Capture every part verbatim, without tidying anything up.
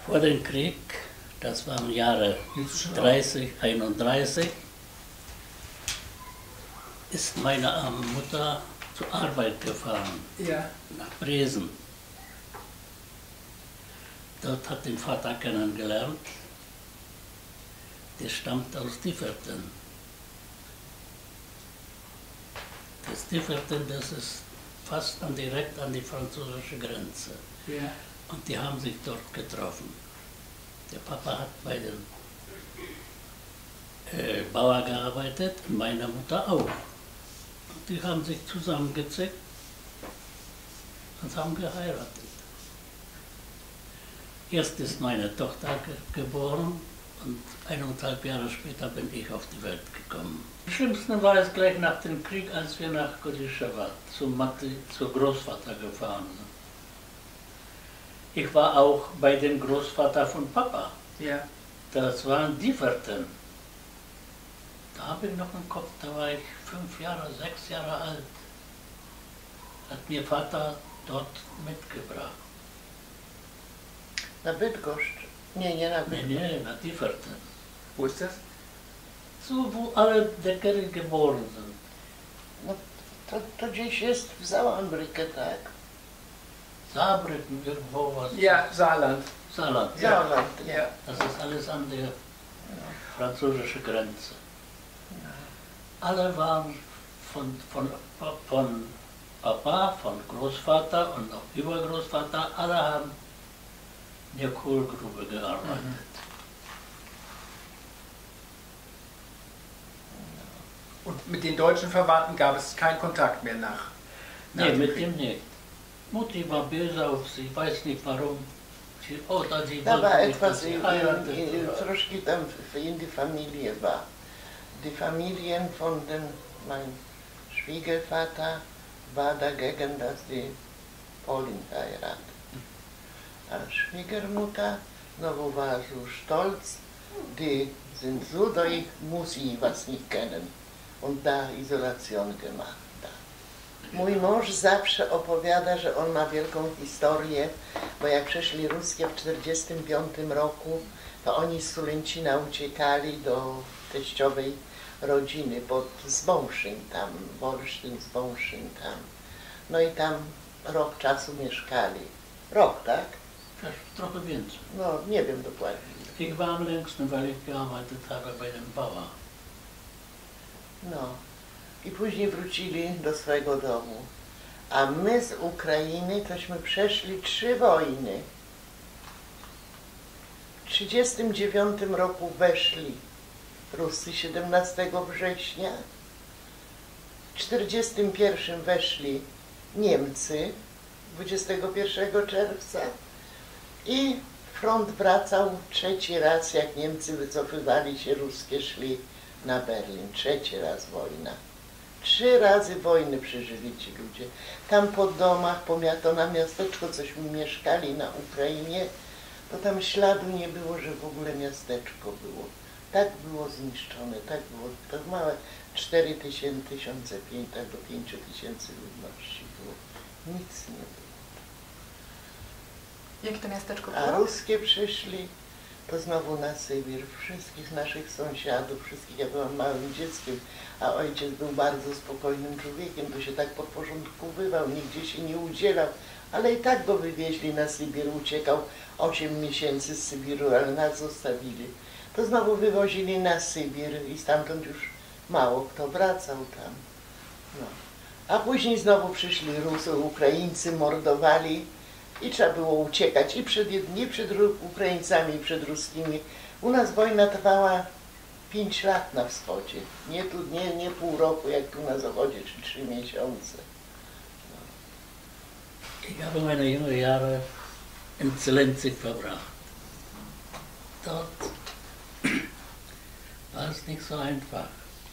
Vor dem Krieg, das waren Jahre dreißig, einunddreißig, ist meine arme Mutter zur Arbeit gefahren, ja. nach Bresen. Dort hat den Vater kennengelernt, der stammt aus Differten. Das Differten, das ist fast an, direkt an die französische Grenze. Ja. Und die haben sich dort getroffen. Der Papa hat bei dem äh, Bauer gearbeitet und meine Mutter auch. Und die haben sich zusammengezickt und haben geheiratet. Erst ist meine Tochter ge geboren und eineinhalb Jahre später bin ich auf die Welt gekommen. Am schlimmsten war es gleich nach dem Krieg, als wir nach Gorizheva zum zu Großvater gefahren sind. Ich war auch bei dem Großvater von Papa. Ja. Das waren Differten. Da habe ich noch im Kopf, da war ich fünf Jahre, sechs Jahre alt. Hat mir Vater dort mitgebracht. Na Bydgoszcz? Nie, nie na Nee, Bydgoszcz. nee, nach Differten. Wo ist das? So, wo alle Decker geboren sind. No, to, to gdzieś jest w Załambrykę, tak? Saarbrücken, irgendwo was. Ja, Saarland. Saarland. Ja. Saarland, Ja. Das ist alles an der französischen Grenze. Alle waren von, von, von Papa, von Großvater und auch Übergroßvater, alle haben in der Kohlgrube gearbeitet. Mhm. Und mit den deutschen Verwandten gab es keinen Kontakt mehr nach? nach Nee, dem mit Krieg? dem nicht. Mutti war böse auf sie, weiß nicht warum. Sie, oder sie Da war wollte nicht, etwas, dass sie in, heiratet. in, in, oder- troszkę tam in die Familie war. Die Familien von dem, mein Schwiegervater war dagegen, dass die Polin heiratet. Als Schwiegermutter, no war so stolz, die sind so, da ich muss ich was nicht kennen. Und da Isolation gemacht. Da. Mój mąż zawsze opowiada, że on ma wielką historię, bo jak przyszli Ruskie w czterdziestym piątym roku, to oni z Sulęcina uciekali do teściowej rodziny pod Zbąszyn tam, Wolsztyn, Zbąszyn tam. No i tam rok czasu mieszkali. Rok, tak? Też trochę więcej. No, nie wiem dokładnie. Ich war am längsten, weil ich gearbeitet habe bei dem Bauer. No. I później wrócili do swojego domu. A my z Ukrainy tośmy przeszli trzy wojny. W trzydziestym dziewiątym roku weszli Rusy siedemnastego września. W czterdziestym pierwszym weszli Niemcy dwudziestego pierwszego czerwca. I front wracał trzeci raz, jak Niemcy wycofywali się, ruskie szli na Berlin. Trzeci raz wojna. Trzy razy wojny przeżyli ci ludzie. Tam po domach, pomiato na miasteczko, cośmy mieszkali na Ukrainie, to tam śladu nie było, że w ogóle miasteczko było. Tak było zniszczone, tak było, to małe cztery tysiące, tysiące pięćset do pięciu tysięcy ludności było. Nic nie było. Jakie to miasteczko A było? ruskie przyszli, to znowu na Sybir, wszystkich naszych sąsiadów, wszystkich, ja byłam małym dzieckiem, a ojciec był bardzo spokojnym człowiekiem, to się tak podporządkowywał, nigdzie się nie udzielał, ale i tak go wywieźli na Sybir, uciekał osiem miesięcy z Sybiru, ale nas zostawili. To znowu wywozili na Sybir i stamtąd już mało kto wracał tam. No. A później znowu przyszli Rusy, Ukraińcy, mordowali. I trzeba było uciekać i przed, nie przed Ukraińcami, i przed Ruskimi. U nas wojna trwała pięć lat na wschodzie. Nie, tu, nie, nie pół roku, jak tu na zachodzie, czy trzy miesiące. No. Ich habe meine jungen Jahre in Zelenzig verbracht. Dort war es nicht so einfach.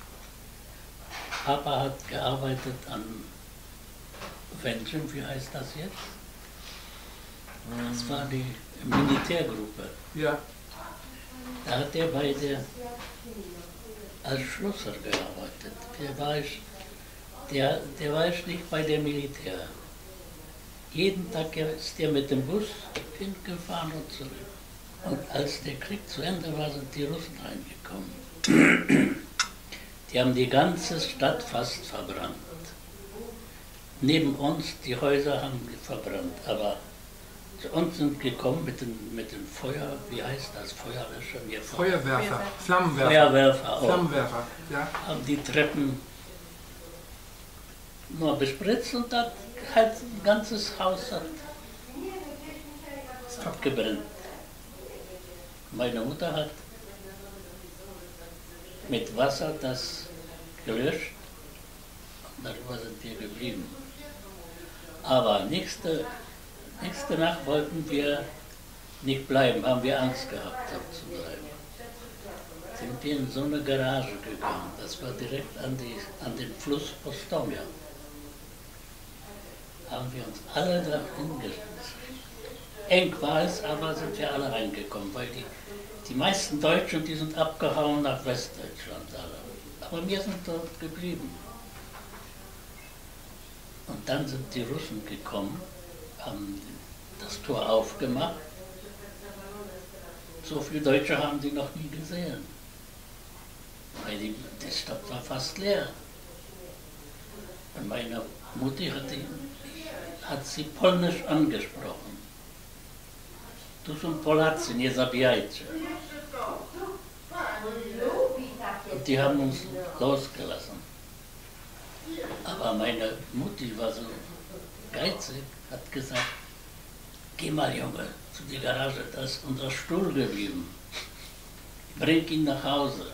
Papa hat gearbeitet an Wendchen, wie heißt das jetzt? Das war die Militärgruppe. Ja. Da hat er bei der, als Schlosser gearbeitet. Der war, ich, der, der war ich nicht bei der Militär. Jeden Tag ist er mit dem Bus hingefahren und zurück. Und als der Krieg zu Ende war, sind die Russen reingekommen. Die haben die ganze Stadt fast verbrannt. Neben uns, die Häuser haben die verbrannt, aber zu uns sind gekommen mit dem, mit dem Feuer, wie heißt das, Feuerlöscher? Nee, Feuerwerfer, Flammenwerfer. Feuerwerfer auch. Flammenwerfer, ja. Haben die Treppen nur bespritzt und dann halt ein ganzes Haus hat abgebrannt. Meine Mutter hat mit Wasser das gelöscht und darüber sind wir geblieben. Aber nächste, nächste Nacht wollten wir nicht bleiben, haben wir Angst gehabt, dort zu bleiben. Sind wir in so eine Garage gegangen, das war direkt an, die, an den Fluss Postomja. Haben wir uns alle da hingesetzt. Eng war es, aber sind wir alle reingekommen, weil die, die meisten Deutschen, die sind abgehauen nach Westdeutschland alle. Aber wir sind dort geblieben. Und dann sind die Russen gekommen, haben das Tor aufgemacht. So viele Deutsche haben die noch nie gesehen. Weil die, die Stadt war fast leer. Und meine Mutti hat, die, hat sie polnisch angesprochen. Tu są Polacy, nie zabijajcie. Und die haben uns losgelassen. Aber meine Mutti war so geizig, hat gesagt, geh mal Junge, zu der Garage, da ist unser Stuhl geblieben. Bring ihn nach Hause.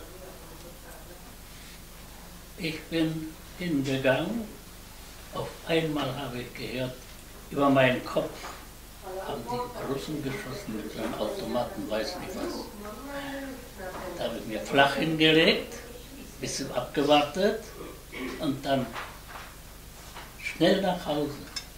Ich bin hingegangen, auf einmal habe ich gehört, über meinen Kopf haben die Russen geschossen mit einem Automaten, weiß nicht was. Da habe ich mir flach hingelegt, ein bisschen abgewartet und dann schnell nach Hause.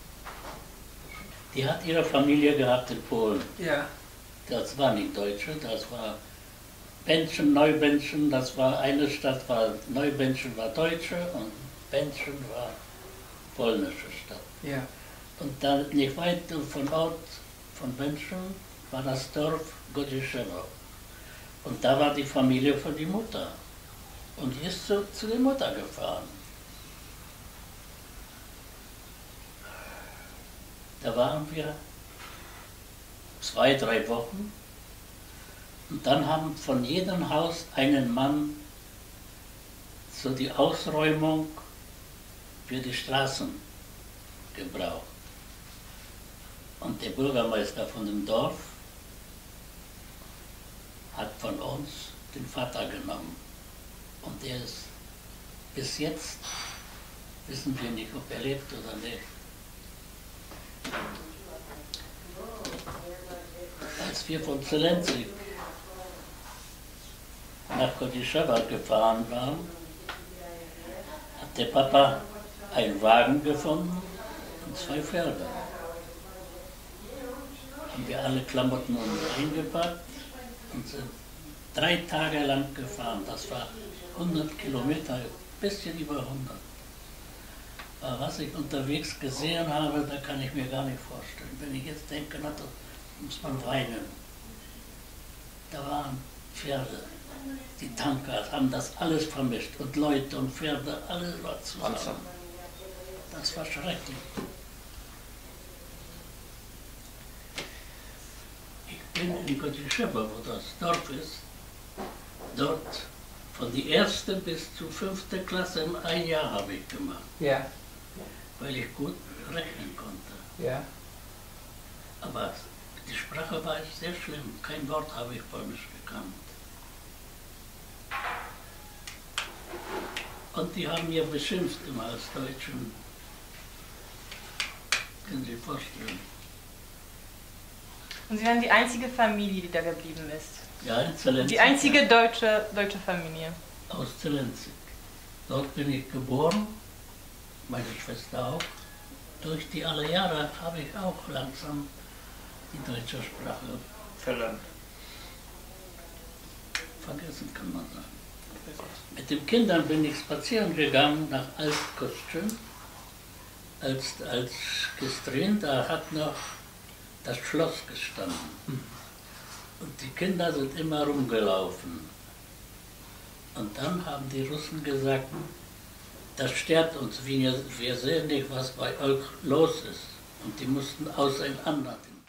Die hat ihre Familie gehabt in Polen. Ja. Das war nicht Deutsche, das war Benchen, Neubenchen, das war eine Stadt, war Neubenchen war Deutsche und Benchen war polnische Stadt. Ja. Und dann nicht weit von Ort, von Benchen, war das Dorf Godzischewo. Und da war die Familie von der Mutter. Und die ist zu, zu der Mutter gefahren. Da waren wir zwei, drei Wochen. Und dann haben von jedem Haus einen Mann so die Ausräumung für die Straßen gebraucht. Und der Bürgermeister von dem Dorf hat von uns den Vater genommen. Und der ist bis jetzt, wissen wir nicht, ob er lebt oder nicht. Als wir von Zelensky nach Kodyschewa gefahren waren, hat der Papa einen Wagen gefunden und zwei Pferde. Haben wir alle Klamotten eingepackt und sind drei Tage lang gefahren. Das war hundert Kilometer, ein bisschen über hundert. Aber was ich unterwegs gesehen habe, da kann ich mir gar nicht vorstellen. Wenn ich jetzt denke, na, da muss man weinen. Da waren Pferde, die Tanker haben das alles vermischt und Leute und Pferde, alles war zusammen. Das war schrecklich. Ich bin in Kodyschewo, wo das Dorf ist, dort von der ersten bis zur fünften Klasse in ein Jahr habe ich gemacht. Ja. Weil ich gut rechnen konnte. Ja. Aber die Sprache war sehr schlimm. Kein Wort habe ich Polnisch gekannt. Und die haben mir beschimpft immer als Deutschen. Können Sie sich vorstellen. Und Sie waren die einzige Familie, die da geblieben ist? Ja, in Zelensky. Die einzige deutsche, deutsche Familie? Aus Zelensky. Dort bin ich geboren, meine Schwester auch. Durch die alle Jahre habe ich auch langsam die deutsche Sprache Verlernt. vergessen, kann man sagen. Mit den Kindern bin ich spazieren gegangen nach Altkostchen, als, als Gestrin, da hat noch das Schloss gestanden. Und die Kinder sind immer rumgelaufen. Und dann haben die Russen gesagt, das stört uns, wir, wir sehen nicht, was bei euch los ist. Und die mussten auseinander.